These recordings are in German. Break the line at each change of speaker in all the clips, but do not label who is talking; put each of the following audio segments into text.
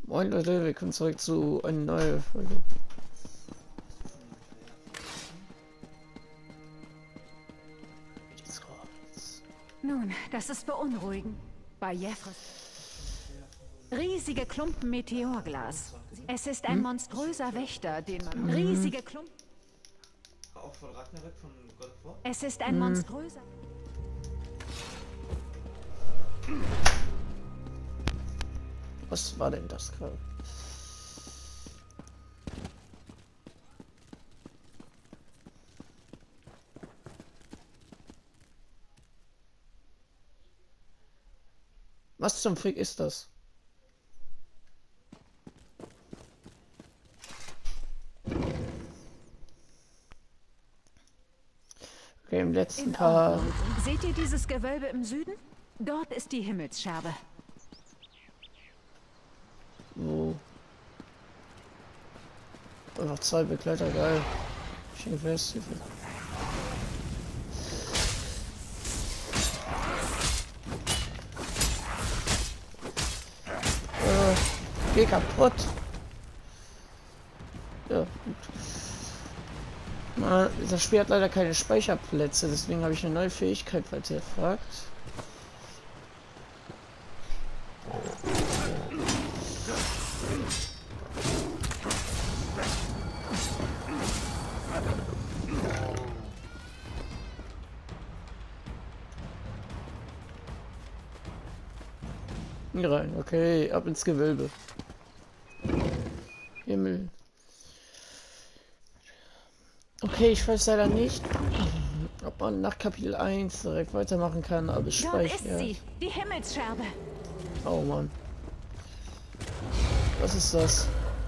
Moin Leute, willkommen zurück zu einer neuen Folge.
Nun, das ist beunruhigend. Bei Jeffres. Riesige Klumpen Meteorglas. Es ist ein monströser Wächter, den man... Riesige Klumpen...
Auch von Ragnarök von God of War?
Es ist ein monströser...
Was war denn das gerade? Was zum Fick ist das? Okay, im letzten Paar...
Seht ihr dieses Gewölbe im Süden? Dort ist die Himmelsscherbe.
Wo? Einfach zwei Begleiter, geil. Schön fest. Geh kaputt. Ja, gut. Das Spiel hat leider keine Speicherplätze, deswegen habe ich eine neue Fähigkeit, falls ihr fragt. Hier rein, okay, ab ins Gewölbe. Himmel. Okay, ich weiß leider nicht, ob man nach Kapitel 1 direkt weitermachen kann, aber ich
Dort ist
speichere.
sie, die Himmelsscherbe.
Oh Mann. Was ist das?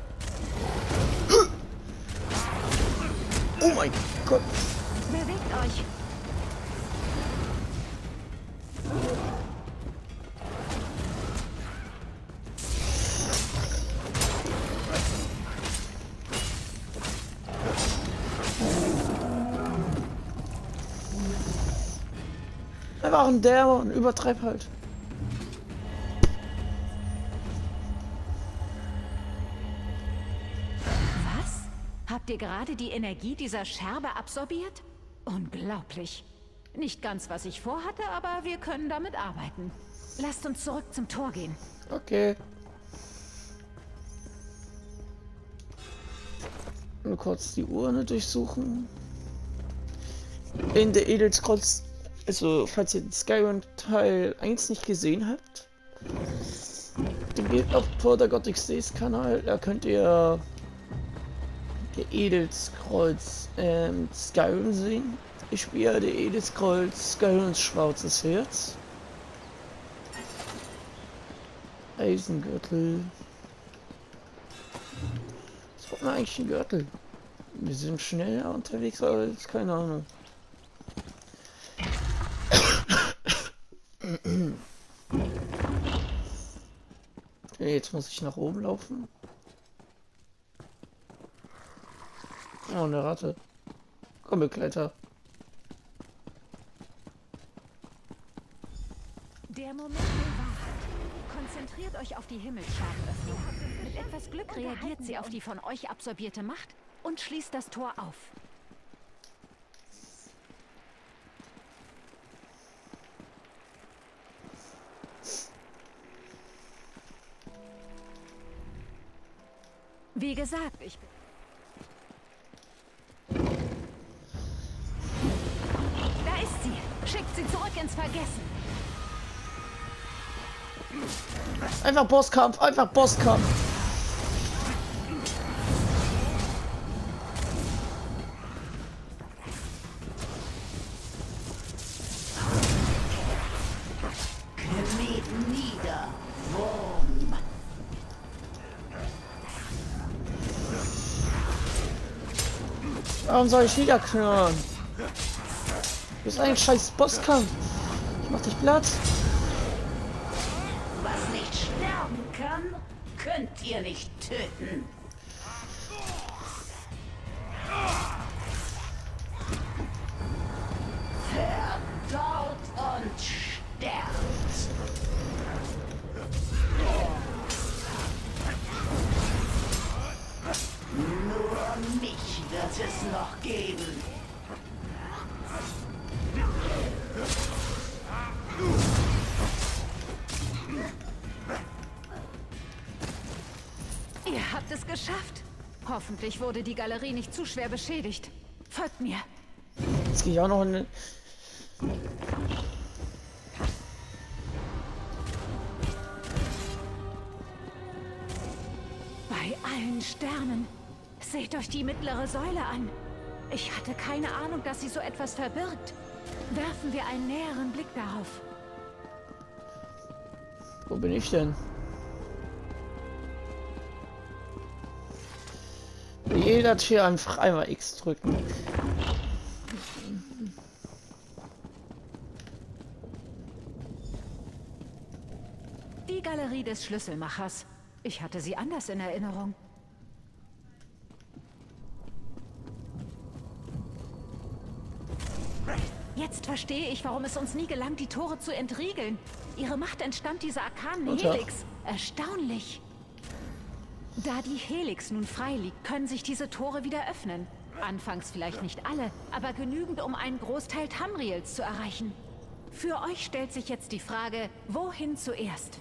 Oh mein Gott.
Bewegt euch.
Einfach ein Dämon, übertreib halt.
Was? Habt ihr gerade die Energie dieser Scherbe absorbiert? Unglaublich. Nicht ganz, was ich vorhatte, aber wir können damit arbeiten. Lasst uns zurück zum Tor gehen.
Okay. Nur kurz die Urne durchsuchen. In der Edelscrolls, also falls ihr den Skyrim Teil 1 nicht gesehen habt, dann geht auf Tor der GotXDs Kanal, da könnt ihr der Edelscrolls Skyrim sehen. Ich spiele der Edelscrolls Skyrim Schwarzes Herz. Eisengürtel. Was braucht man eigentlich einen Gürtel? Wir sind schneller unterwegs als keine Ahnung. Okay, jetzt muss ich nach oben laufen. Oh, eine Ratte. Komm, Begleiter.
Der Moment der Wahrheit. Konzentriert euch auf die Himmelsscherbenöffnung. Mit etwas Glück reagiert sie auf die von euch absorbierte Macht und schließt das Tor auf. Wie gesagt, ich bin... Da ist sie. Schickt sie zurück ins Vergessen.
Einfach Bosskampf, einfach Bosskampf. Warum soll ich niederknurren? Das ist ein scheiß Bosskampf. Ich mach dich platt.
Was nicht sterben kann, könnt ihr nicht töten. Verdaut und sterbt. es noch geben.
Ihr habt es geschafft. Hoffentlich wurde die Galerie nicht zu schwer beschädigt. Folgt mir.
Jetzt gehe ich auch noch in...
Bei allen Sternen. Seht euch die mittlere Säule an. Ich hatte keine Ahnung, dass sie so etwas verbirgt. Werfen wir einen näheren Blick darauf.
Wo bin ich denn? Jeder Tier einfach einmal X drücken.
Die Galerie des Schlüsselmachers. Ich hatte sie anders in Erinnerung. Jetzt verstehe ich, warum es uns nie gelang, die Tore zu entriegeln. Ihre Macht entstammt dieser arkanen Helix. Erstaunlich. Da die Helix nun frei liegt, können sich diese Tore wieder öffnen. Anfangs vielleicht nicht alle, aber genügend, um einen Großteil Tamriels zu erreichen. Für euch stellt sich jetzt die Frage, wohin zuerst?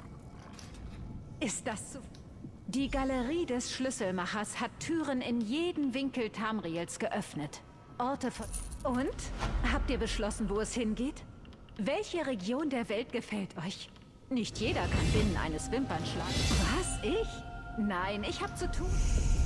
Ist das zu... Die Galerie des Schlüsselmachers hat Türen in jeden Winkel Tamriels geöffnet. Orte von... Und? Habt ihr beschlossen, wo es hingeht? Welche Region der Welt gefällt euch? Nicht jeder kann binnen eines Wimpernschlags. Was? Ich? Nein, ich hab zu tun.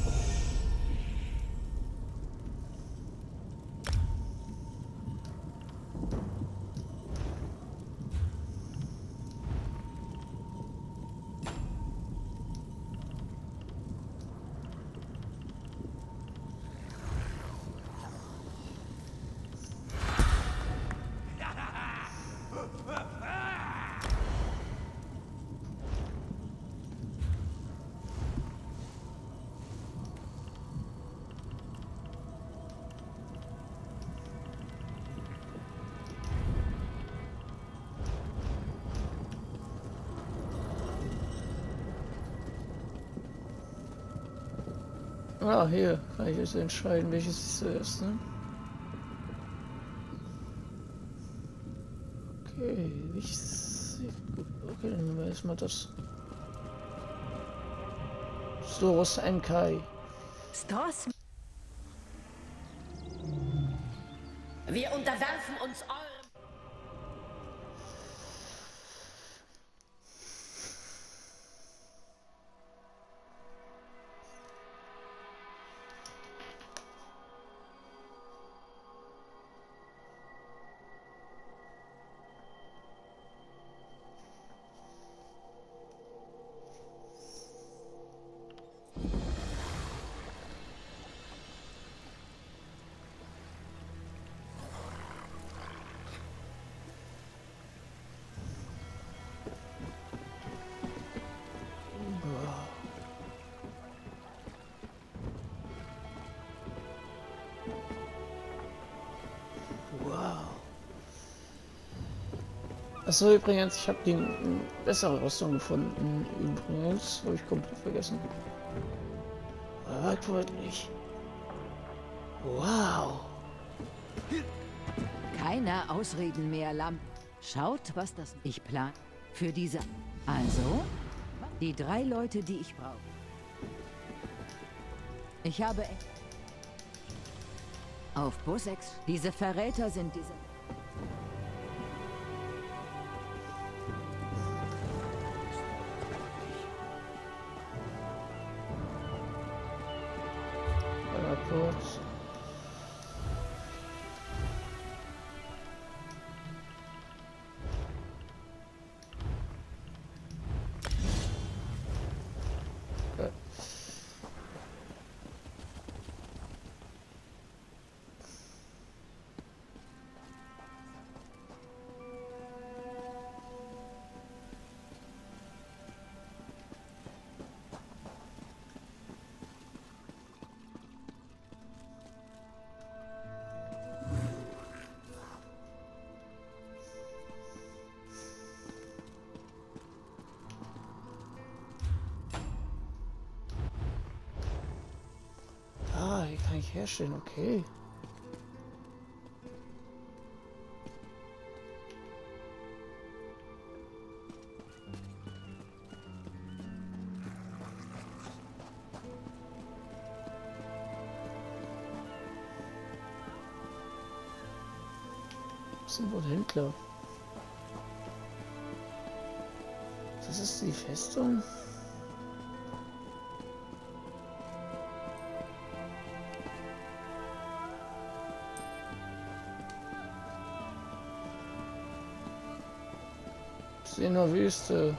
Ah, hier kann ich jetzt entscheiden, welches ist zuerst, ne? Okay, okay, dann nehmen wir erstmal das. Storos Enkai.
Stos?
Wir unterwerfen uns eurem...
Achso, übrigens, ich habe die bessere Rüstung gefunden. Übrigens, habe ich komplett vergessen. Aber wollte nicht. Wow.
Keine Ausreden mehr, Lamp. Schaut, was das ich plan. Für diese... Also, die 3 Leute, die ich brauche. Ich habe... Auf Bussex. Diese Verräter sind diese...
Kurz. eigentlich herstellen, okay. Was sind wohl Händler? Das ist die Festung. Ich sehe nur Wüste.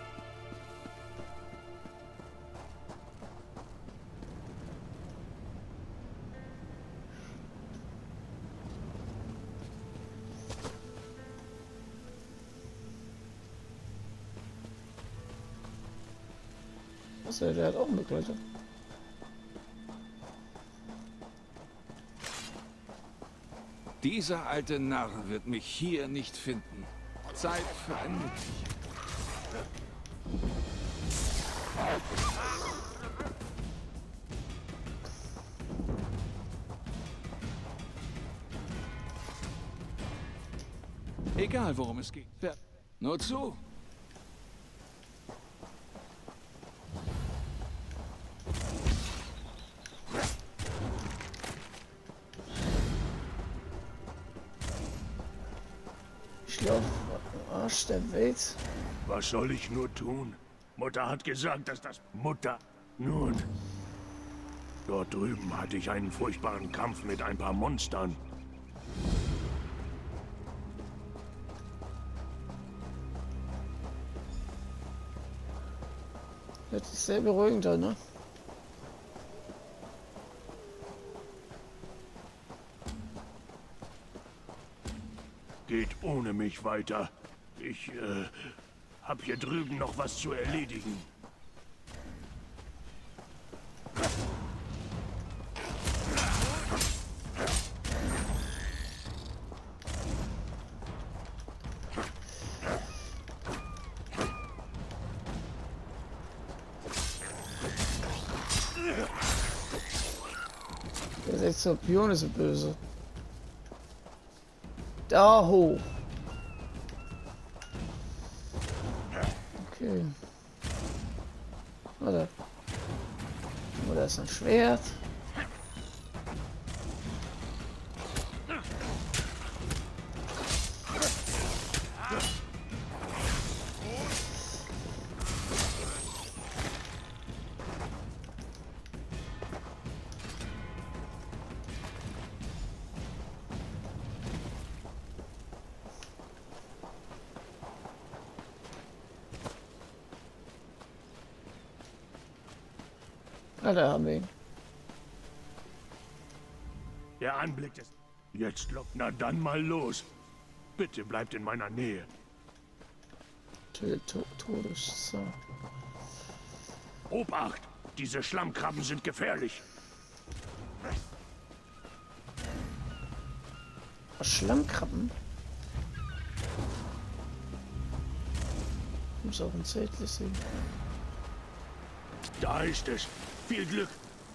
Achso, der hat auch einen Begleiter.
Dieser alte Narr wird mich hier nicht finden. Zeit für ein Mütterchen. Egal, worum es geht. Nur zu.
Ich laufe am Arsch der Welt.
Was soll ich nur tun? Mutter hat gesagt, dass das... Mutter... Nun... Dort drüben hatte ich einen furchtbaren Kampf mit ein paar Monstern.
Das ist sehr beruhigend, ne?
Geht ohne mich weiter. Ich, hab hier drüben noch was zu erledigen.
Der Sexorpion ist so böse. Da hoch. Okay. Warte. Oh, da ist ein Schwert. Ah, da haben wir ihn.
Der Anblick des... Jetzt lockt... Na dann mal los. Bitte bleibt in meiner Nähe.
Todes. So.
Obacht! Diese Schlammkrabben sind gefährlich.
Schlammkrabben? Muss auch ein Zettel sehen.
Da ist es. Viel Glück.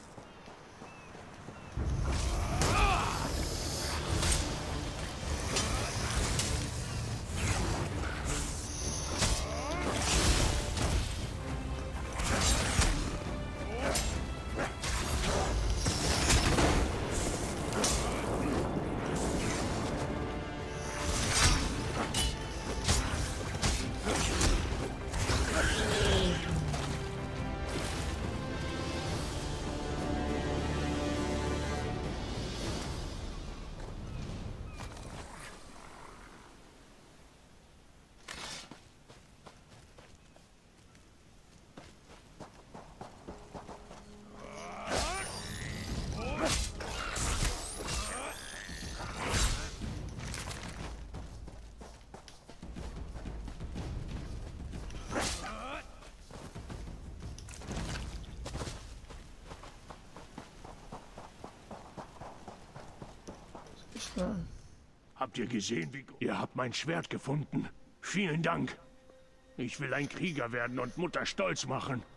Habt ihr gesehen, wie... Ihr habt mein Schwert gefunden. Vielen Dank. Ich will ein Krieger werden und Mutter stolz machen.